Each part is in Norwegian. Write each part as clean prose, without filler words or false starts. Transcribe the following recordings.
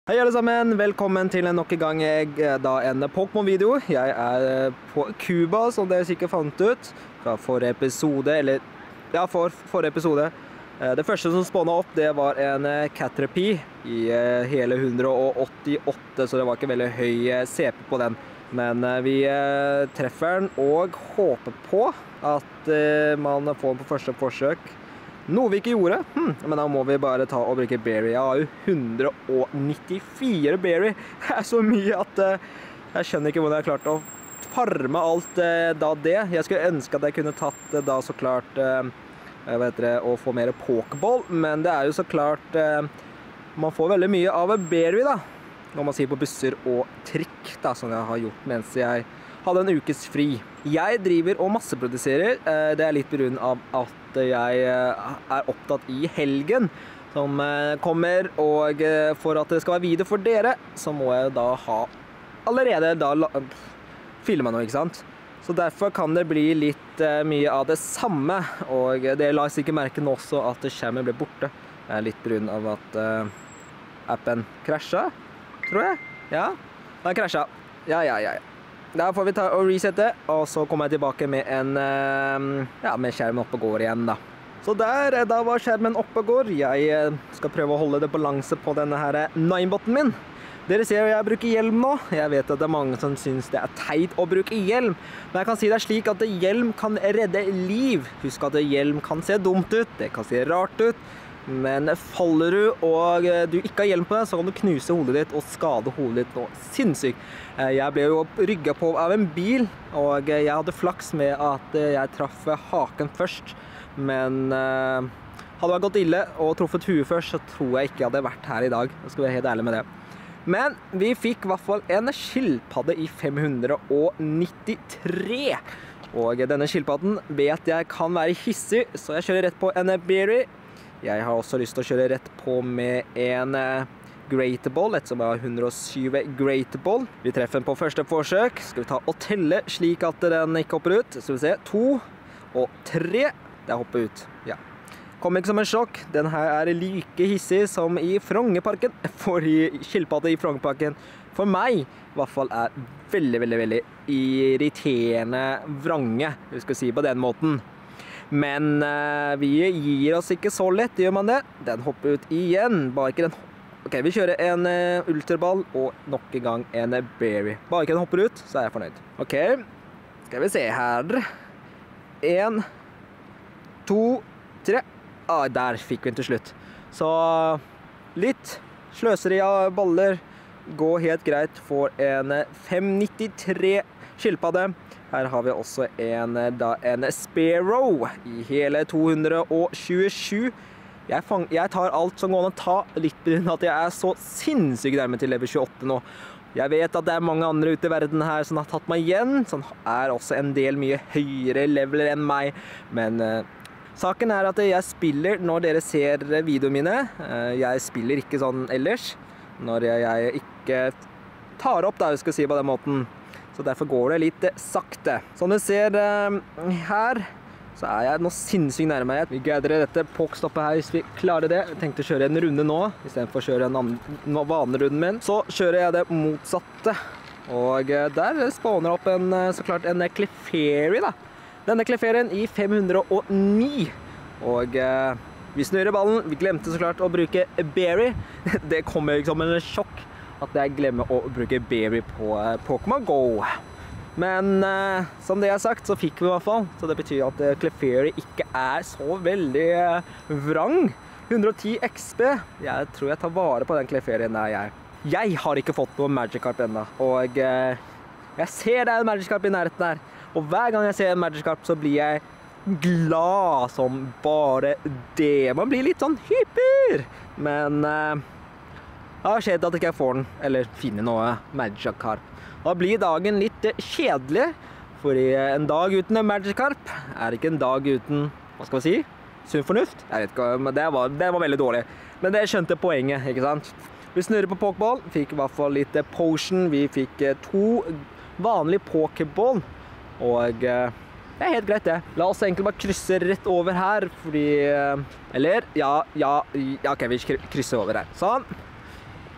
Hei alle sammen, velkommen til nok en gang en Pokémon-video. Jeg er på Cuba, som dere sikkert fant ut fra forrige episode, forrige episode. Det første som spånet opp, det var en Caterpie i hele 188, så det var ikke veldig høy CP på den. Men vi treffer den og håper på at man får den på første forsøk. Noe vi ikke gjorde, men da må vi bare ta og bruke berry. Jeg har jo 194 berry. Det er så mye at jeg skjønner ikke hvordan jeg har klart å farme alt det. Jeg skulle ønske at jeg kunne tatt da så klart, å få mer Pokéball, men det er jo så klart, man får veldig mye av berry da, når man sier på busser og trikk da, som jeg har gjort mens jeg hadde en ukes fri. Jeg driver og masseproduserer, det er litt på grunn av at jeg er opptatt i helgen som kommer, og for at det skal være video for dere, så må jeg da ha allerede filmet noe, ikke sant? Så derfor kan det bli litt mye av det samme, og det la jeg sikkert merke nå også at skjermen ble borte. Det er litt på grunn av at appen krasjet, tror jeg. Ja, den krasjet. Ja. Da får vi ta og resette, og så kommer jeg tilbake med med skjermen oppe og går igjen da. Så da var skjermen oppe og går. Jeg skal prøve å holde det balanse på denne her Nineboten min. Dere ser jo jeg bruker hjelm nå. Jeg vet at det er mange som synes det er teit å bruke hjelm. Men jeg kan si det er slik at hjelm kan redde liv. Husk at hjelm kan se dumt ut, det kan se rart ut. Men faller du og du ikke har hjelm på deg, så kan du knuse hodet ditt og skade hodet ditt noe sinnssykt. Jeg ble jo rygget på av en bil, og jeg hadde flaks med at jeg traff haken først. Men hadde det gått ille og truffet huet først, så tror jeg ikke jeg hadde vært her i dag. Jeg skal være helt ærlig med det. Men vi fikk i hvert fall en skilpadde i 593. Og denne skilpadden vet jeg kan være hissig, så jeg kjører rett på en berry. Jeg har også lyst til å kjøre rett på med en Great Ball, ettersom jeg har 107 Great Ball. Vi treffer den på første forsøk. Skal vi ta og telle slik at den ikke hopper ut. Så vi ser 2 og 3. Det hopper ut, ja. Kommer ikke som en sjokk. Den her er like hissig som i Frognerparken. For skilpadde i Frognerparken, for meg i hvert fall, er veldig irriterende vrange, vi skal si på den måten. Men vi gir oss ikke så lett, gjør man det? Den hopper ut igjen, bare ikke den. Ok, vi kjører en ultraball og nok en gang en berry. Bare ikke den hopper ut, så er jeg fornøyd. Ok, skal vi se her. 1, 2, 3. Der fikk vi den til slutt. Så litt sløseri av baller går helt greit for en 593 skilpadde. Her har vi også en Sparrow i hele 227. Jeg tar alt som går an å ta, litt på grunn av at jeg er så sinnssykt nærme til level 28 nå. Jeg vet at det er mange andre ute i verden her som har tatt meg igjen, som er også en del mye høyere leveler enn meg. Men saken er at jeg spiller når dere ser videoene mine. Jeg spiller ikke sånn ellers, når jeg ikke tar opp, da, jeg skal si på den måten. Så derfor går det litt sakte. Som du ser her, så er jeg nå sinnssykt nærme. Vi gatherer dette pokstoppet her hvis vi klarer det. Jeg tenkte å kjøre en runde nå, i stedet for å kjøre en vanlig runden min. Så kjører jeg det motsatte. Og der spawner opp så klart en Clefairy da. Denne Clefairen i 509. Og vi snurrer ballen. Vi glemte så klart å bruke berry. Det kommer ikke som en sjokk at jeg glemmer å bruke berry på Pokémon Go. Men som det jeg har sagt, så fikk vi i hvert fall. Så det betyr at Clefairy ikke er så veldig vrang. 110 XP. Jeg tror jeg tar vare på den Clefairyen der jeg har ikke fått noe Magikarp enda. Og jeg ser det er en Magikarp i nærheten her. Og hver gang jeg ser en Magikarp så blir jeg glad som bare det. Man blir litt sånn hyper. Men det har skjedd at jeg ikke får den, eller finner noe Magikarp. Da blir dagen litt kjedelig, fordi en dag uten en Magikarp er ikke en dag uten, hva skal vi si, sunn fornuft? Jeg vet ikke, men det var veldig dårlig. Men det skjønte poenget, ikke sant? Vi snurrer på Pokéball, fikk i hvert fall litt potion, vi fikk 2 vanlige Pokéball, og det er helt greit det. La oss egentlig bare krysse rett over her, fordi, eller, ja, ok, vi krysser over her. Sånn.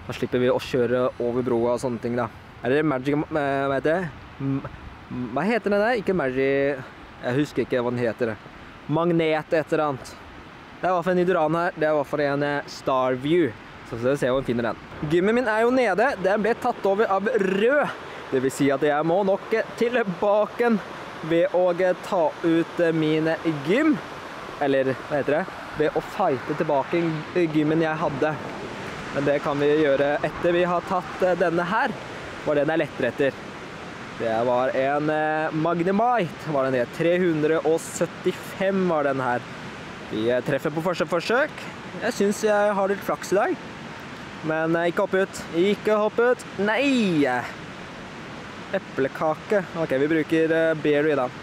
Da slipper vi å kjøre over broa og sånne ting da. Er det Magic, hva heter det? Hva heter den der? Ikke Magic, jeg husker ikke hva den heter. Magnet et eller annet. Det er i hvert fall en Nidoran her, det er i hvert fall en Starview. Så skal vi se om vi finner den. Gymmen min er jo nede, den ble tatt over av rød. Det vil si at jeg må nok tilbake ved å ta ut min gym. Eller, hva heter det? Ved å fighte tilbake gymmen jeg hadde. Men det kan vi gjøre etter vi har tatt denne her. For den er lettere etter. Det var en Magnemite, var den det. 375 var den her. Vi treffer på første forsøk. Jeg synes jeg har litt flaks i dag. Men ikke hopp ut. Ikke hopp ut. Nei! Eplekake. Ok, vi bruker berry da.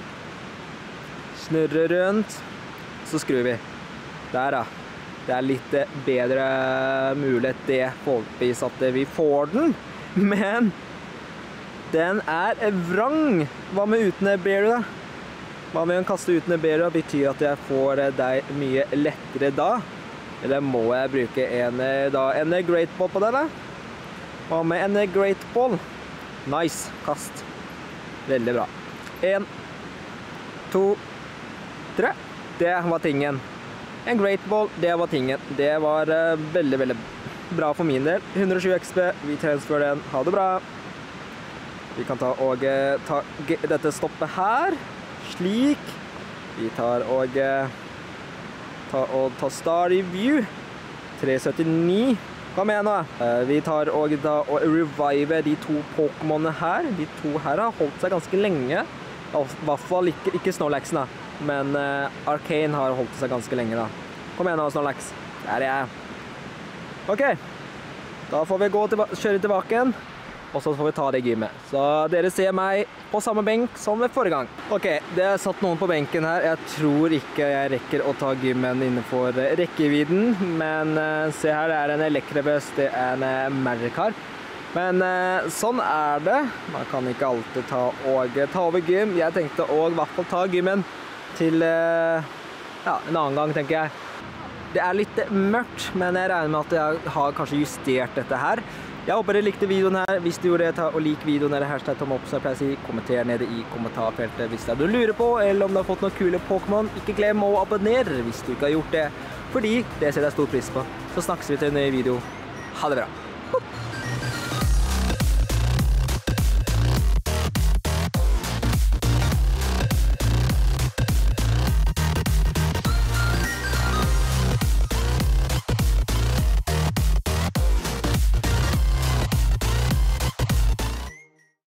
Snurre rundt. Så skrur vi. Der da. Det er litt bedre mulighet det forhåpentligvis at vi får den. Men den er vrang. Hva med uten berry da? Hva med å kaste uten berry betyr at jeg får deg mye lettere da? Eller må jeg bruke en Great Ball på den da? Hva med en Great Ball? Nice, kast. Veldig bra. 1, 2, 3. Det var tingen. En Great Ball, det var tingen. Det var veldig, veldig bra for min del. 120 XP, vi transfer den. Ha det bra. Vi kan ta dette stoppet her. Slik. Vi tar Starview. 379. Hva mener jeg? Vi tar og revive de to Pokémonene her. De to her har holdt seg ganske lenge. I hvert fall ikke Snorlaxen da. Men Arcane har holdt seg ganske lenge da. Kom igjen nå, Snorlax. Der er jeg. Ok. Da får vi kjøre tilbake igjen. Og så får vi ta det gymmet. Så dere ser meg på samme benk som ved forrige gang. Ok, det er satt noen på benken her. Jeg tror ikke jeg rekker å ta gymmen innenfor rekkevidden. Men se her, det er en Electabuzz, det er en Magikarp. Men sånn er det. Man kan ikke alltid ta over gym. Jeg tenkte å i hvert fall ta gymmen til en annen gang, tenker jeg. Det er litt mørkt, men jeg regner med at jeg har kanskje justert dette her. Jeg håper dere likte videoen her. Hvis du gjorde det, ta og lik videoen eller hashtag tommel opp, så jeg pleier å si. Kommenter nede i kommentarfeltet hvis det er du lurer på, eller om du har fått noen kule Pokémon. Ikke glem å abonnere hvis du ikke har gjort det, fordi det setter jeg stor pris på. Så snakkes vi til en ny video. Ha det bra!